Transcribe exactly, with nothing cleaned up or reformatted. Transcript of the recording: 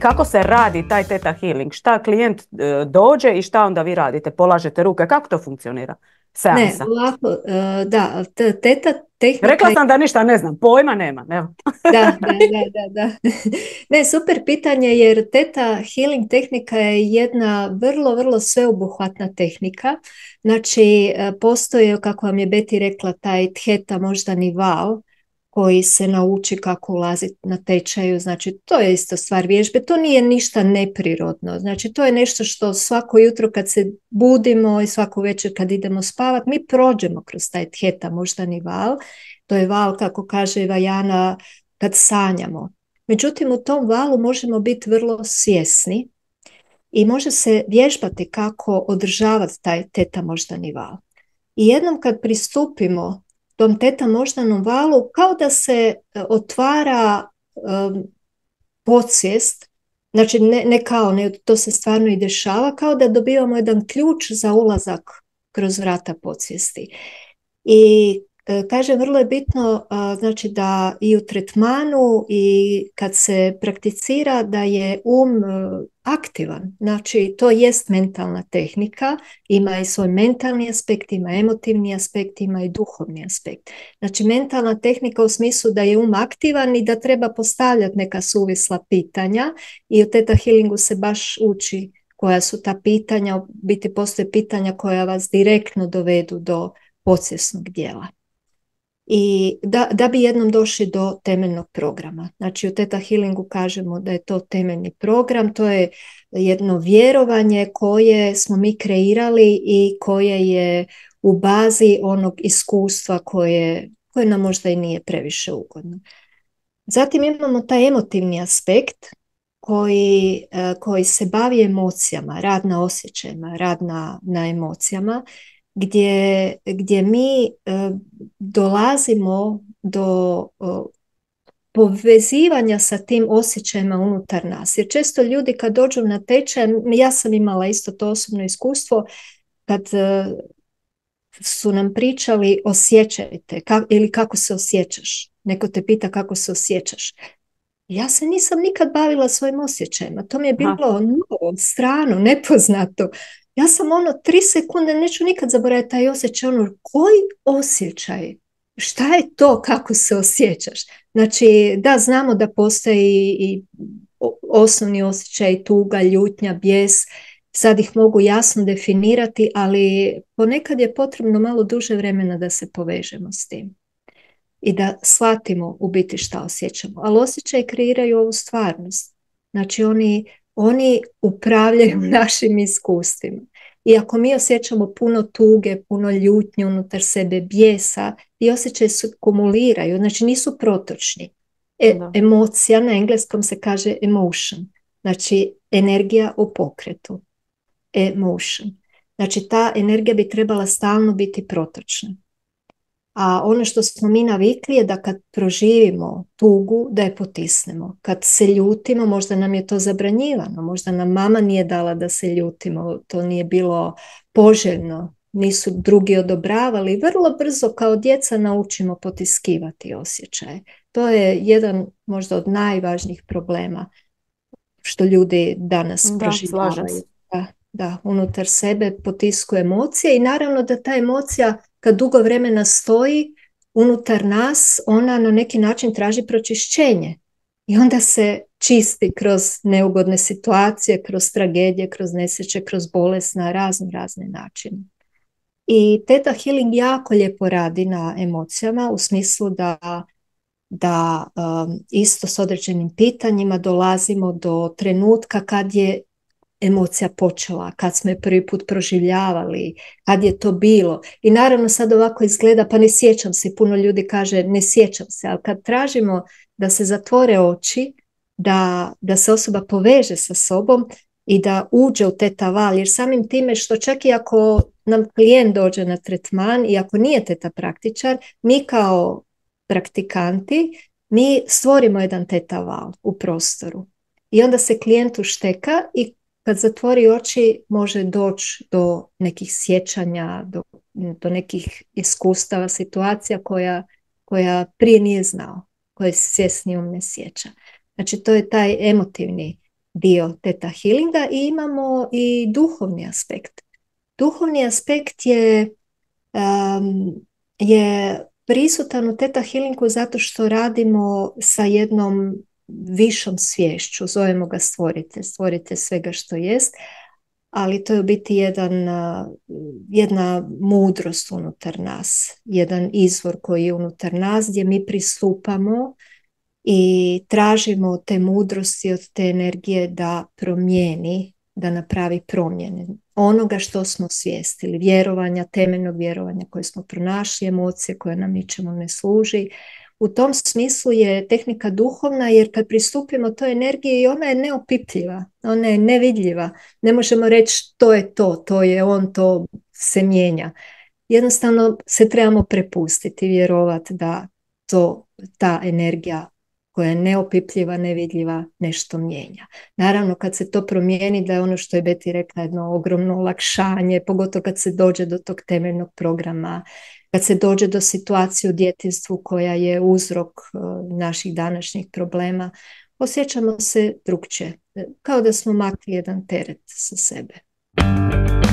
kako se radi taj teta healing? Šta klijent e, dođe i šta onda vi radite? Polažete ruke? Kako to funkcionira? Ne, Seansa. ovako, uh, da, t- teta tehnika Rekla je... sam da ništa ne znam, pojma nema. Evo. Da, da, da, da, da. Ne, super pitanje jer teta healing tehnika je jedna vrlo, vrlo sveobuhvatna tehnika. Znači, e, postoje, kako vam je Beti rekla, taj theta moždani val koji se nauči kako ulaziti na tečaju. Znači, to je isto stvar vježbe. To nije ništa neprirodno. Znači, to je nešto što svako jutro kad se budimo i svaku večer kad idemo spavati, mi prođemo kroz taj theta moždani val. To je val, kako kaže Vajana, kad sanjamo. Međutim, u tom valu možemo biti vrlo svjesni i može se vježbati kako održavati taj teta moždani val. I jednom kad pristupimo tom teta moždanom valu, kao da se otvara um, podsvijest, znači ne, ne kao, ne, to se stvarno i dešava, kao da dobivamo jedan ključ za ulazak kroz vrata podsvijesti. I kažem, vrlo je bitno znači da i u tretmanu i kad se prakticira da je um aktivan. Znači to jest mentalna tehnika, ima i svoj mentalni aspekt, ima emotivni aspekt, ima i duhovni aspekt. Znači mentalna tehnika u smislu da je um aktivan i da treba postavljati neka suvisla pitanja i u teta healingu se baš uči koja su ta pitanja, u biti postoje pitanja koja vas direktno dovedu do podsvjesnog dijela. I da, da bi jednom došli do temeljnog programa. Znači u teta healingu kažemo da je to temeljni program, to je jedno vjerovanje koje smo mi kreirali i koje je u bazi onog iskustva koje, koje nam možda i nije previše ugodno. Zatim imamo taj emotivni aspekt koji, koji se bavi emocijama, rad na osjećajima, rad na, na emocijama, Gdje, gdje mi e, dolazimo do e, povezivanja sa tim osjećajima unutar nas. Jer često ljudi kad dođu na tečaj, ja sam imala isto to osobno iskustvo, kad e, su nam pričali osjećajte ka, ili kako se osjećaš. Neko te pita kako se osjećaš. Ja se nisam nikad bavila svojim osjećajima. To mi je bilo novo, strano, nepoznato. Ja sam ono tri sekunde, neću nikad zaboraviti taj osjećaj, ono, koji osjećaj? Šta je to kako se osjećaš? Znači, da, znamo da postoji i osnovni osjećaj, tuga, ljutnja, bijes, sad ih mogu jasno definirati, ali ponekad je potrebno malo duže vremena da se povežemo s tim i da shvatimo u biti šta osjećamo. Ali osjećaj kreiraju ovu stvarnost. Znači, oni Oni upravljaju našim iskustvima. I ako mi osjećamo puno tuge, puno ljutnje unutar sebe, bijesa, ti osjećaji se kumuliraju, znači nisu protočni. E, emocija, na engleskom se kaže emotion, znači energija u pokretu. Emotion. Znači ta energija bi trebala stalno biti protočna. A ono što smo mi navikli je da kad proživimo tugu, da je potisnemo. Kad se ljutimo, možda nam je to zabranjivano, možda nam mama nije dala da se ljutimo, to nije bilo poželjno, nisu drugi odobravali. Vrlo brzo kao djeca naučimo potiskivati osjećaje. To je jedan možda od najvažnijih problema što ljudi danas da, proživljavaju. Da, da, unutar sebe potisku emocije i naravno da ta emocija kad dugo vremena stoji unutar nas, ona na neki način traži pročišćenje. I onda se čisti kroz neugodne situacije, kroz tragedije, kroz nesreće, kroz bolest na razne, razne načine. I teta healing jako lijepo radi na emocijama u smislu da, da um, isto s određenim pitanjima dolazimo do trenutka kad je emocija počela, kad smo je prvi put proživljavali, kad je to bilo. I naravno sad ovako izgleda, pa ne sjećam se, puno ljudi kaže ne sjećam se, ali kad tražimo da se zatvore oči, da, da se osoba poveže sa sobom i da uđe u teta val, jer samim time što čak i ako nam klijent dođe na tretman i ako nije teta praktičar, mi kao praktikanti, mi stvorimo jedan teta val u prostoru. I onda se klijent ušteka i kad zatvori oči može doći do nekih sjećanja, do, do nekih iskustava, situacija koja, koja prije nije znao, koje svjesni um ne sjeća. Znači to je taj emotivni dio Theta Healinga i imamo i duhovni aspekt. Duhovni aspekt je, um, je prisutan u Theta Healingu zato što radimo sa jednom višom sviješću, zovemo ga stvoritelj, stvoritelj svega što jest, ali to je u biti jedan, jedna mudrost unutar nas, jedan izvor koji je unutar nas gdje mi pristupamo i tražimo te mudrosti od te energije da promijeni, da napravi promjene onoga što smo svijestili, vjerovanja, temeljnog vjerovanja koje smo pronašli, emocije koje nam ničemu ne služi. U tom smislu je tehnika duhovna jer kad pristupimo toj energiji i ona je neopipljiva, ona je nevidljiva. Ne možemo reći to je to, to je on, to se mijenja. Jednostavno se trebamo prepustiti, vjerovati da to, ta energija koja je neopipljiva, nevidljiva, nešto mijenja. Naravno, kad se to promijeni, da je ono što je Beti rekla jedno ogromno olakšanje, pogotovo kad se dođe do tog temeljnog programa, kad se dođe do situacije u djetinjstvu koja je uzrok uh, naših današnjih problema, osjećamo se drukčije, kao da smo makli jedan teret sa sebe.